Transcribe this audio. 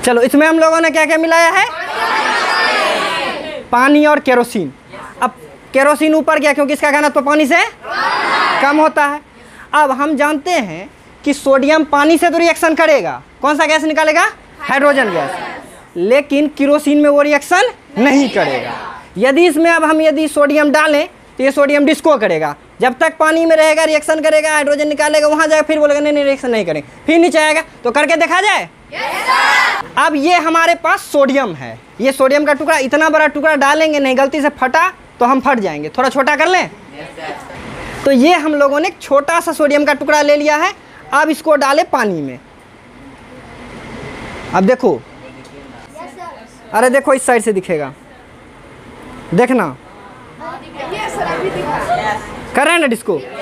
चलो इसमें हम लोगों ने क्या क्या मिलाया है? पानी और केरोसिन। अब केरोसिन ऊपर गया क्योंकि इसका घनत्व पानी से कम होता है। अब हम जानते हैं कि सोडियम पानी से तो रिएक्शन करेगा, कौन सा गैस निकालेगा? Hydrogen gas. लेकिन केरोसिन में वो रिएक्शन नहीं करेगा। यदि इसमें अब हम यदि सोडियम डालें तो ये सोडियम डिस्को करेगा, जब तक पानी में रहेगा रिएक्शन करेगा, हाइड्रोजन निकालेगा, वहाँ जाकर फिर बोलेगा नहीं रिएक्शन नहीं करेंगे, फिर नीचे आएगा। तो करके देखा जाए। अब ये हमारे पास सोडियम है, ये सोडियम का टुकड़ा, इतना बड़ा टुकड़ा डालेंगे नहीं, गलती से फटा तो हम फट जाएंगे, थोड़ा छोटा कर लें। तो ये हम लोगों ने एक छोटा सा सोडियम का टुकड़ा ले लिया है। अब इसको डाले पानी में। अब देखो, अरे देखो इस साइड से दिखेगा, देखना कर रहे हैं ना डिस्को।